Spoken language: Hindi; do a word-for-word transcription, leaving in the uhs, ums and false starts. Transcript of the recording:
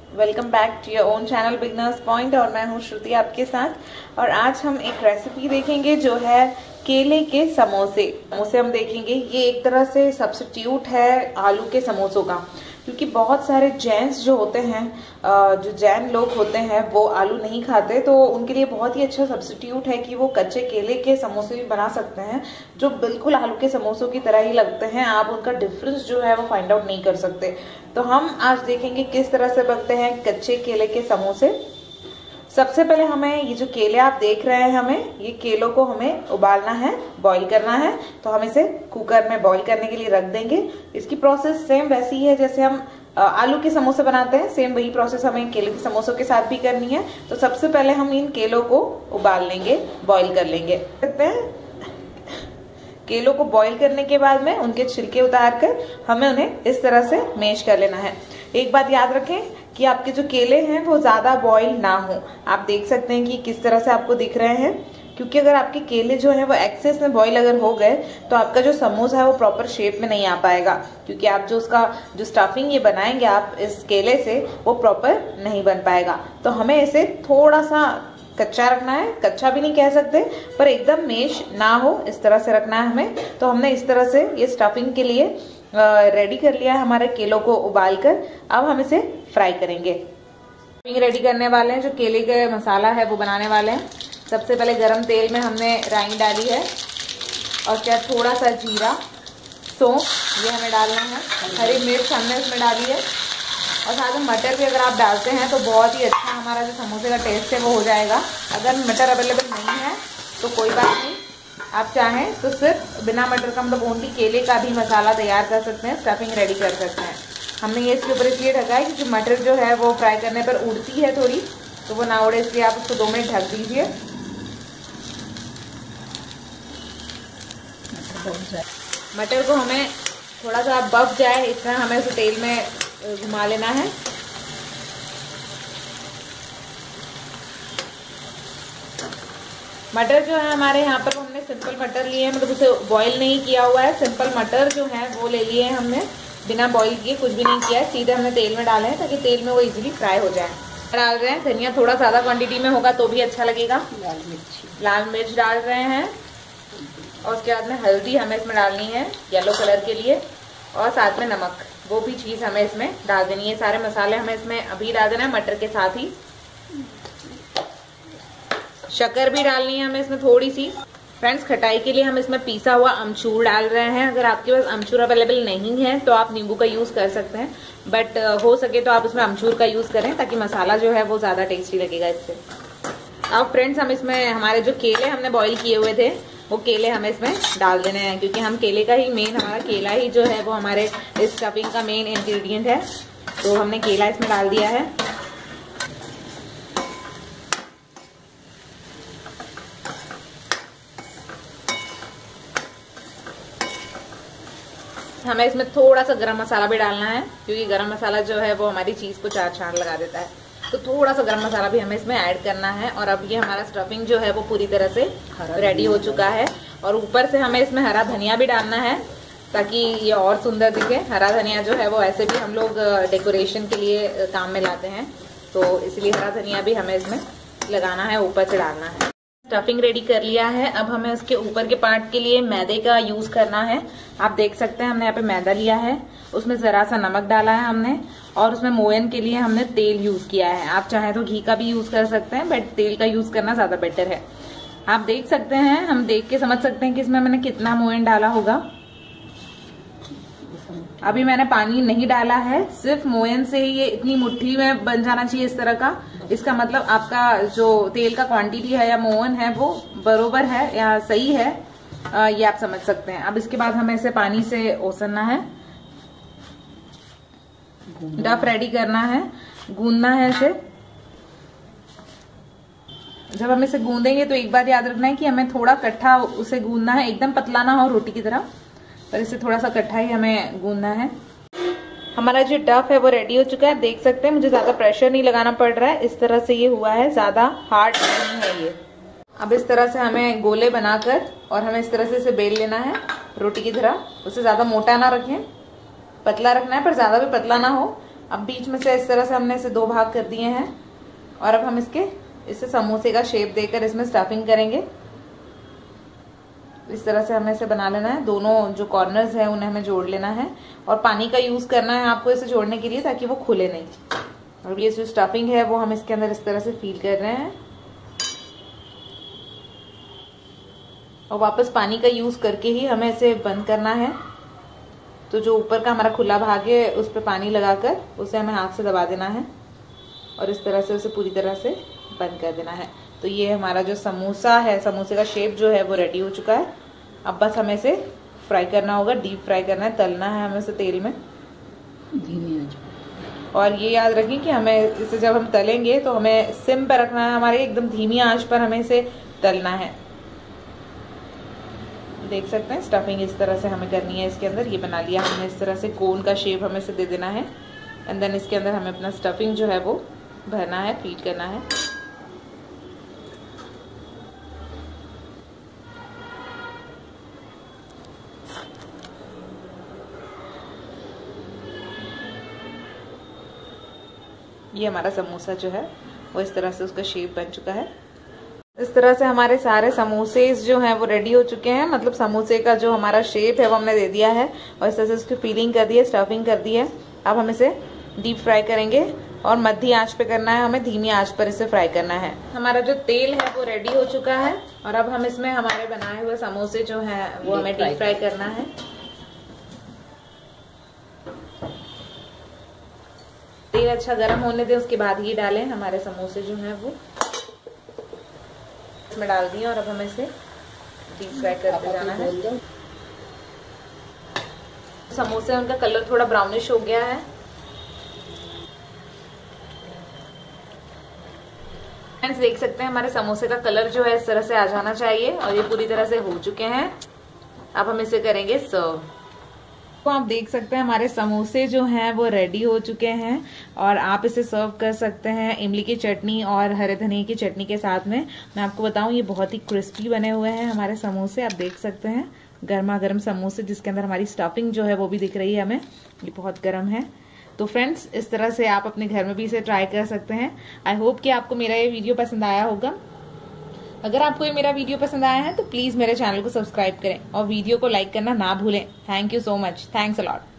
Welcome back to your own channel beginners point. और मैं हूं श्रुति आपके साथ। और आज हम एक रेसिपी देखेंगे जो है केले के समोसे। समोसे हम देखेंगे, ये एक तरह से सब्स्टिट्यूट है आलू के समोसों का, क्योंकि बहुत सारे जैन्स जो होते हैं, जो जैन लोग होते हैं, वो आलू नहीं खाते, तो उनके लिए बहुत ही अच्छा सब्स्टिट्यूट है कि वो कच्चे केले के समोसे भी बना सकते हैं जो बिल्कुल आलू के समोसों की तरह ही लगते हैं। आप उनका डिफरेंस जो है वो फाइंड आउट नहीं कर सकते। तो हम आज देखेंगे किस तरह से बनते हैं कच्चे केले के समोसे। सबसे पहले हमें ये जो केले आप देख रहे हैं, हमें ये केलों को हमें उबालना है, बॉईल करना है। तो हम इसे कुकर में बॉईल करने के लिए रख देंगे। इसकी प्रोसेस सेम वैसी ही है जैसे हम आलू के समोसे बनाते हैं, सेम वही प्रोसेस हमें केले के समोसों के साथ भी करनी है। तो सबसे पहले हम इन केलों को उबाल लेंगे, बॉईल कर लेंगे। कहते हैं केलों को बॉईल करने के बाद में उनके छिलके उतार कर हमें उन्हें इस तरह से मैश कर लेना है। एक बात याद रखें कि आपके जो केले हैं वो ज्यादा बॉईल ना हो। आप देख सकते हैं कि किस तरह से आपको दिख रहे हैं, क्योंकि अगर आपके केले जो है वो एक्सेस में बॉईल अगर हो गए तो आपका जो समोसा है वो प्रॉपर शेप में नहीं आ पाएगा, क्योंकि आप जो उसका जो स्टफिंग ये बनाएंगे आप इस केले से, वो प्रॉपर नहीं बन पाएगा। तो हमें इसे थोड़ा सा कच्चा रखना है, कच्चा भी नहीं कह सकते पर एकदम मैश ना हो, इस तरह से रखना है हमें। तो हमने इस तरह से ये स्टफिंग के लिए रेडी कर लिया है हमारे केलों को उबाल कर। अब हम इसे फ्राई करेंगे। स्टफिंग रेडी करने वाले हैं, जो केले का मसाला है वो बनाने वाले हैं। सबसे पहले गरम तेल में हमने राई डाली है और क्या थोड़ा सा जीरा, सौंफ ये हमें डालना है, हरी मिर्च हमने इसमें डाली है और साथ में मटर भी अगर आप डालते हैं तो बहुत ही अच्छा हमारा जो समोसे का टेस्ट है वो हो जाएगा। अगर मटर अवेलेबल नहीं है तो कोई बात नहीं, आप चाहें तो सिर्फ बिना मटर का मतलब ओनली केले का भी मसाला तैयार कर सकते हैं, स्टफिंग रेडी कर सकते हैं। हमने ये इसके ऊपर इसलिए ढका है क्योंकि मटर जो है वो फ्राई करने पर उड़ती है थोड़ी, तो वो ना उड़े, इसलिए आप उसको दो मिनट ढक दीजिए। मटर को हमें थोड़ा सा बफ जाए इस तरह हमें उसे तेल में घुमा लेना है। मटर जो है हमारे यहाँ पर हमने सिंपल मटर लिए हैं, मतलब उसे बॉईल नहीं किया हुआ है। सिंपल मटर जो है वो ले लिए हैं हमने, बिना बॉईल किए, कुछ भी नहीं किया है, सीधे हमने तेल में डाले हैं ताकि तेल में वो इजीली फ्राई हो जाए। डाल रहे हैं धनिया, थोड़ा ज्यादा क्वांटिटी में होगा तो भी अच्छा लगेगा। लाल मिर्च लाल मिर्च डाल रहे हैं और उसके बाद में हल्दी हमें इसमें डालनी है येलो कलर के लिए, और साथ में नमक, वो भी चीज हमें इसमें डाल देनी है। सारे मसाले हमें इसमें अभी डाल देना है मटर के साथ ही। शक्कर भी डालनी है हमें इसमें थोड़ी सी। फ्रेंड्स, खटाई के लिए हम इसमें पीसा हुआ अमचूर डाल रहे हैं। अगर आपके पास अमचूर अवेलेबल नहीं है तो आप नींबू का यूज कर सकते हैं, बट हो सके तो आप इसमें अमचूर का यूज करें ताकि मसाला जो है वो ज्यादा टेस्टी लगेगा इससे। अब फ्रेंड्स, हम इसमें हमारे जो केले हमने बॉईल किए हुए थे वो केले हमें इसमें डाल देने हैं, क्योंकि हम केले का ही मेन, हमारा केला ही जो है वो हमारे इस स्टफिंग का मेन इंग्रेडिएंट है। तो हमने केला इसमें डाल दिया है। हमें इसमें थोड़ा सा गरम मसाला भी डालना है, क्योंकि गरम मसाला जो है वो हमारी चीज को चार चांद लगा देता है। तो थोड़ा सा गरम मसाला भी हमें इसमें ऐड करना है। और अब ये हमारा स्टफिंग जो है वो पूरी तरह से रेडी हो चुका है। और ऊपर से हमें इसमें हरा धनिया भी डालना है ताकि ये और सुंदर दिखे। हरा धनिया जो है वो ऐसे भी हम लोग डेकोरेशन के लिए काम में लाते हैं, तो इसलिए हरा धनिया भी हमें इसमें लगाना है, ऊपर से डालना है। स्टफिंग रेडी कर लिया है। अब हमें उसके ऊपर के पार्ट के लिए मैदे का यूज करना है। आप देख सकते हैं हमने यहाँ पे मैदा लिया है, उसमें जरा सा नमक डाला है हमने, और उसमें मोयन के लिए हमने तेल यूज किया है। आप चाहे तो घी का भी यूज कर सकते हैं, बट तेल का यूज करना ज्यादा बेटर है। आप देख सकते हैं, हम देख के समझ सकते हैं कि इसमें मैंने कितना मोयन डाला होगा। अभी मैंने पानी नहीं डाला है, सिर्फ मोयन से ही ये इतनी मुट्ठी में बन जाना चाहिए इस तरह का। इसका मतलब आपका जो तेल का क्वांटिटी है या मोयन है वो बरोबर है या सही है, आ, ये आप समझ सकते हैं। अब इसके बाद हमें इसे पानी से ओसरना है, डफ रेडी करना है, गूंदना है इसे। जब हम इसे गूंदेंगे तो एक बात याद रखना है कि हमें थोड़ा कट्ठा उसे गूंदना है, एकदम पतला ना हो रोटी की तरह, पर इसे थोड़ा सा कट्ठा ही हमें गूंदना है। हमारा जो डफ है वो रेडी हो चुका है। देख सकते हैं मुझे ज्यादा प्रेशर नहीं लगाना पड़ रहा है, इस तरह से ये हुआ है, ज्यादा हार्ड नहीं है ये। अब इस तरह से हमें गोले बनाकर और हमें इस तरह से इसे बेल लेना है रोटी की तरह। उसे ज्यादा मोटा ना रखें, पतला रखना है, पर ज्यादा भी पतला ना हो, अब बीच में से इस तरह से हमने इसे दो भाग कर दिए हैं और अब हम इसके इसे समोसे का शेप देकर इसमें स्टफिंग करेंगे। इस तरह से हमें इसे बना लेना है। दोनों जो कॉर्नर्स हैं उन्हें हमें जोड़ लेना है और पानी का यूज करना है आपको इसे जोड़ने के लिए, ताकि वो खुले नहीं। और ये जो स्टफिंग है वो हम इसके अंदर इस तरह से फील कर रहे हैं और वापस पानी का यूज करके ही हमें इसे बंद करना है। तो जो ऊपर का हमारा खुला भाग है उस पर पानी लगाकर उसे हमें हाथ से दबा देना है और इस तरह से उसे पूरी तरह से बंद कर देना है। तो ये हमारा जो समोसा है, समोसे का शेप जो है वो रेडी हो चुका है। अब बस हमें इसे फ्राई करना होगा, डीप फ्राई करना है, तलना है हमें इसे तेल में धीमी आंच पर। और ये याद रखें कि हमें इसे जब हम तलेंगे तो हमें सिम पर रखना है, हमारे एकदम धीमी आंच पर हमें इसे तलना है। देख सकते हैं स्टफिंग इस तरह से हमें करनी है इसके अंदर। ये बना लिया हमने इस तरह से, कोन का शेप हमें इसे दे देना है एंड देन इसके अंदर हमें अपना स्टफिंग जो है वो भरना है, फीड करना है। ये हमारा समोसा जो है वो इस तरह से उसका शेप बन चुका है। इस तरह से हमारे सारे समोसे जो हैं वो रेडी हो चुके हैं। मतलब समोसे का जो हमारा शेप है वो हमने दे दिया है और इस तरह से उसकी फीलिंग कर दी है, स्टफिंग कर दी है। अब हम इसे डीप फ्राई करेंगे और मध्य आंच पे करना है, हमें धीमी आंच पर इसे फ्राई करना है। हमारा जो तेल है वो रेडी हो चुका है और अब हम इसमें हमारे बनाए हुए समोसे जो हैं वो हमें डीप फ्राई करना है। तेल अच्छा गर्म होने दें, उसके बाद ही डालें। हमारे समोसे जो हैं वो इसमें डाल दिए और अब हमें इसे डीप फ्राई करते जाना है। समोसे उनका कलर थोड़ा ब्राउनिश हो गया है। फ्रेंड्स देख सकते हैं हमारे समोसे का कलर जो है इस तरह से आ जाना चाहिए और ये पूरी तरह से हो चुके हैं। अब हम इसे करेंगे सर्व। तो आप देख सकते हैं हमारे समोसे जो हैं वो रेडी हो चुके हैं और आप इसे सर्व कर सकते हैं इमली की चटनी और हरे धनिया की चटनी के साथ में। मैं आपको बताऊं ये बहुत ही क्रिस्पी बने हुए हैं हमारे समोसे। आप देख सकते हैं गर्मा गर्म समोसे जिसके अंदर हमारी स्टफिंग जो है वो भी दिख रही है हमें। ये बहुत गर्म है। तो फ्रेंड्स इस तरह से आप अपने घर में भी इसे ट्राई कर सकते हैं। आई होप कि आपको मेरा ये वीडियो पसंद आया होगा। अगर आपको ये मेरा वीडियो पसंद आया है तो प्लीज मेरे चैनल को सब्सक्राइब करें और वीडियो को लाइक करना ना भूलें। Thank you so much. Thanks a lot.